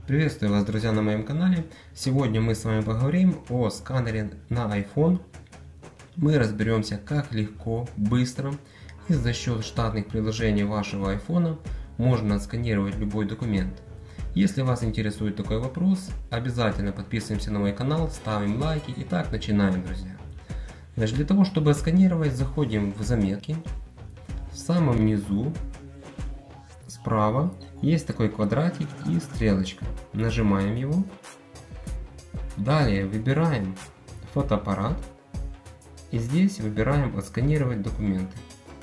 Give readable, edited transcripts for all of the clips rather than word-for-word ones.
Приветствую вас, друзья, на моем канале. Сегодня мы с вами поговорим о сканере на iPhone. Мы разберемся, как легко, быстро и за счет штатных приложений вашего iPhone можно отсканировать любой документ. Если вас интересует такой вопрос, обязательно подписываемся на мой канал, ставим лайки. Итак, начинаем, друзья. Значит, для того, чтобы отсканировать, заходим в заметки. В самом низу справа есть такой квадратик и стрелочка. Нажимаем его. Далее выбираем фотоаппарат. И здесь выбираем отсканировать документы.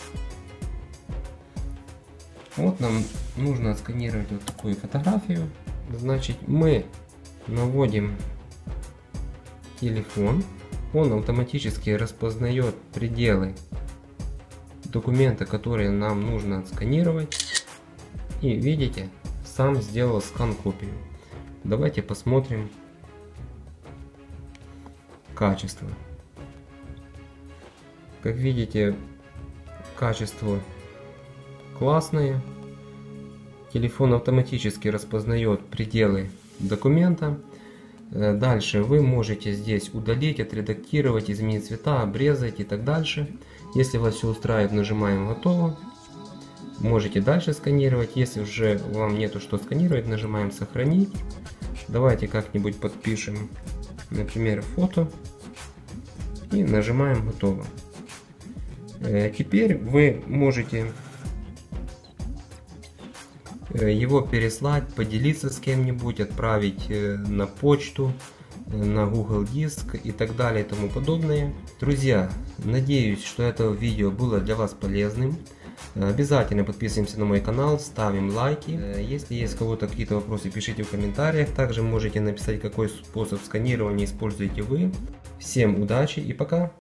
Вот нам нужно отсканировать вот такую фотографию. Значит, мы наводим телефон. Он автоматически распознает пределы документа, которые нам нужно отсканировать. И видите, сам сделал скан-копию. Давайте посмотрим качество. Как видите, качество классное. Телефон автоматически распознает пределы документа. Дальше вы можете здесь удалить, отредактировать, изменить цвета, обрезать и так дальше. Если вас все устраивает, нажимаем «Готово». Можете дальше сканировать. Если уже вам нету что сканировать, нажимаем «Сохранить». Давайте как-нибудь подпишем, например, фото. И нажимаем «Готово». Теперь вы можете его переслать, поделиться с кем-нибудь, отправить на почту, на Google Диск и так далее и тому подобное. Друзья, надеюсь, что это видео было для вас полезным. Обязательно подписываемся на мой канал, ставим лайки. Если есть у кого-то какие-то вопросы, пишите в комментариях. Также можете написать, какой способ сканирования используете вы. Всем удачи и пока!